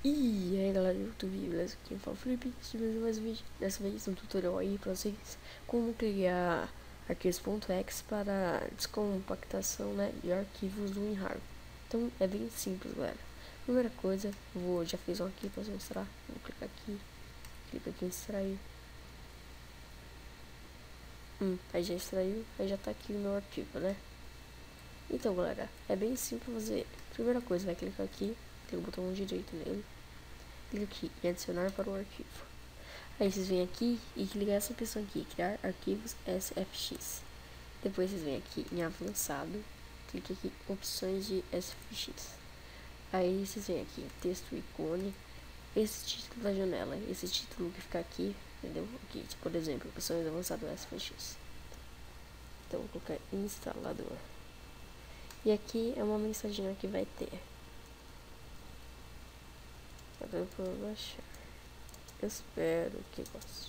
E aí galera do YouTube, beleza? Quem fala Felipe, mais um vídeo. Dessa vez um tutorial aí pra vocês como criar arquivos.exe para descompactação, né, de arquivos do WinRAR. Então é bem simples, galera. Primeira coisa, já fiz um aqui pra vocês mostrar. Vou clicar aqui, clica aqui em extrair. Aí já extraiu, aí já tá aqui o meu arquivo, né? Então galera, é bem simples fazer. Primeira coisa, vai clicar aqui, tem o botão direito nele. Clica aqui em adicionar para o arquivo. Aí vocês vêm aqui e clicar essa opção aqui, criar arquivos SFX. Depois vocês vêm aqui em avançado, clique aqui opções de SFX. Aí vocês vêm aqui texto ícone, esse título da janela, esse título que fica aqui, entendeu? Aqui, tipo, por exemplo, opções avançado SFX. Então vou colocar instalador. E aqui é uma mensagem que vai ter. Tá dando pra baixar. Espero que goste.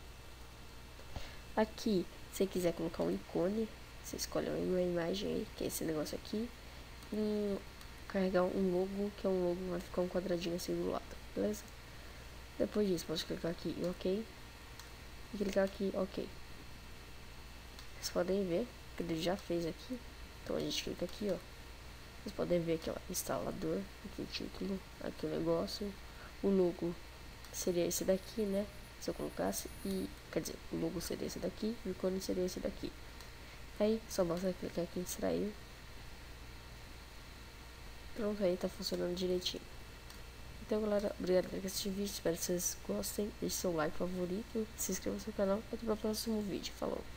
Aqui, se você quiser colocar um ícone, você escolhe uma imagem aí, que é esse negócio aqui. E carregar um logo, que é um logo, vai ficar um quadradinho assim do lado, beleza? Depois disso, posso clicar aqui em OK. E clicar aqui em OK. Vocês podem ver que ele já fez aqui. Então a gente clica aqui, ó. Vocês podem ver aqui, ó, instalador, aqui o título, aqui o negócio, o logo seria esse daqui, né? Se eu colocasse, e quer dizer, o logo seria esse daqui, o ícone seria esse daqui. Aí só basta clicar aqui em extrair. Pronto, aí tá funcionando direitinho. Então galera, obrigado por assistir o vídeo, espero que vocês gostem, deixe seu like favorito, se inscreva no seu canal e até o próximo vídeo, falou!